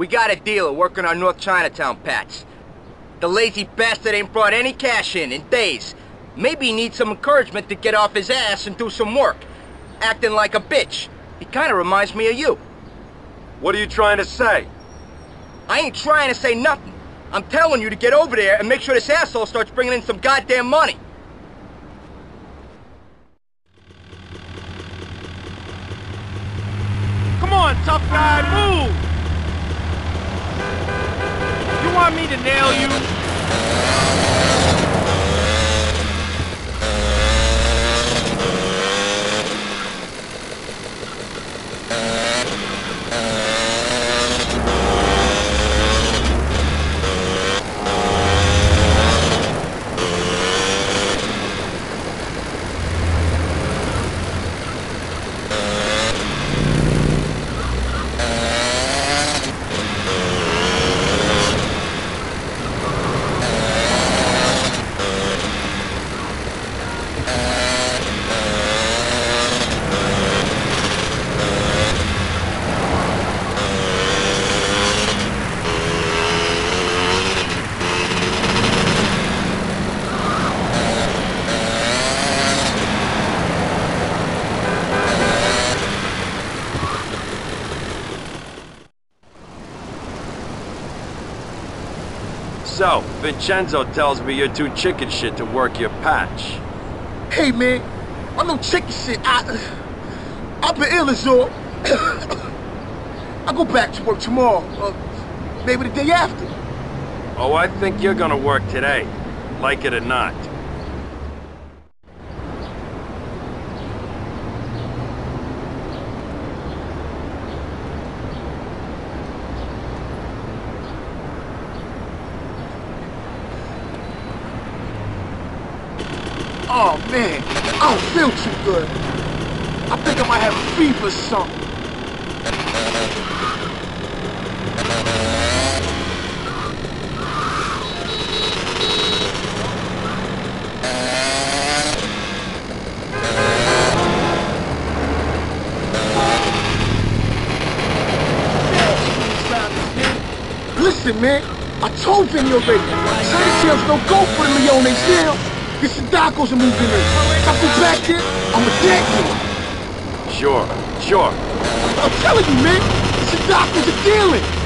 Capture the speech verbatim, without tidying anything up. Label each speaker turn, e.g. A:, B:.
A: We got a dealer working on North Chinatown patch. The lazy bastard ain't brought any cash in in days. Maybe he needs some encouragement to get off his ass and do some work. Acting like a bitch. He kinda reminds me of you.
B: What are you trying to say?
A: I ain't trying to say nothing. I'm telling you to get over there and make sure this asshole starts bringing in some goddamn money.
B: Come on, tough guy, move! You want me to nail you? So, Vincenzo tells me you're too chicken shit to work your patch.
C: Hey man, I'm no chicken shit. I, I've been ill as all. I'll go back to work tomorrow, uh, maybe the day after.
B: Oh, I think you're gonna work today, like it or not.
C: Oh man, I don't feel too good. I think I might have a fever or something. Listen man, I told Vinny already. Training tails don't go for the Leone's deal. Get some Dacos and move in there. If I go back there, I'm a dead man.
B: Sure, sure.
C: I'm telling you, man. It's a Dacos are dealing.